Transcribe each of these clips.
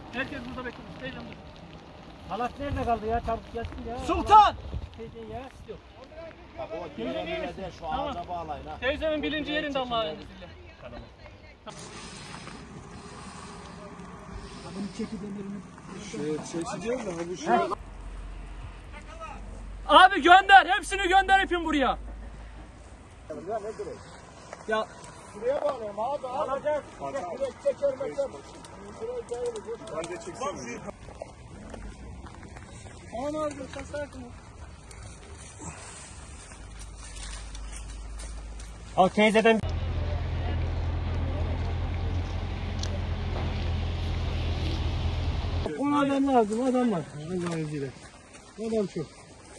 Herkes burada bekliyor. Teyzem dur. Halat nerede kaldı ya? Çabuk gelsin ya. Sultan! Teyze ya. Yok. Bak o diğerine de şu ağaca bağlayın ha. Teyzemin bilinci yerinde Allah'ın izniyle. Bunu çeki demirini. Çekeceğiz de bu şey. Abi gönder. Hepsini gönder ipin buraya. Ya ne direkt? Ya Şuraya bağlayayım abi. Alacağız. Direkt çeker mesela. Ben de çeksem. aman abi sen sakin ol. Al teyzeden. Ona adam lazım, adam var. Allah'ın izniyle. Adam çok.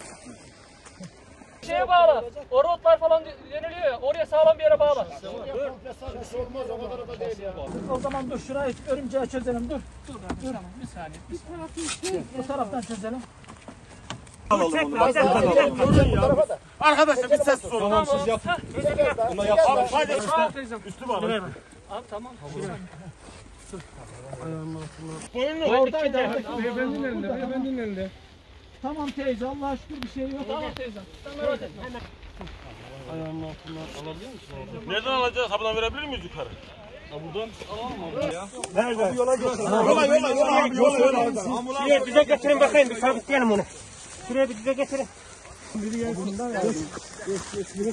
Şeye bağla. O rotlar falan yeniliyor ya. Oraya sağlam bir yere bağla. Olmaz o kadar da değil ya. O zaman dur şurayı örümceği çözelim. Dur. Dur tamam bir saniye. Bu taraftan çözelim. Arkadaşlar bir ses sorun. Tamam siz yapın. Buna yapalım. Hadi Üstü bağla. Abi tamam. Oradaydı. Beyefendinin elinde, beyefendinin elinde. Tamam teyze Allah'a şükür bir şey yok. Tamam teyzem. Sen merak etme. Ayağının altından alabilir misin? Nereden alacağız? Ha buradan verebilir miyiz yukarı? Ha buradan alalım abi ya. Nerede? Yola yola. Şuraya bize getirin bakayım. Bir sabitleyelim onu. Şuraya bir bize getirin. Biri gelsin. Geç.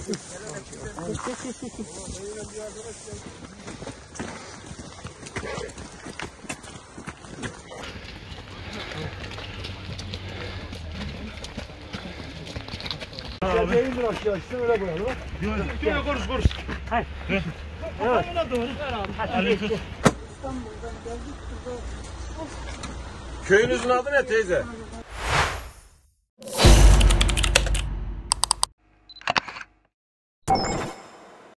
Değildir aşağı işte öyle koyalım. Şöyle konuş. Hayır. Buna doğru ver abi. Ali tut. Köyünüzün adı ne teyze?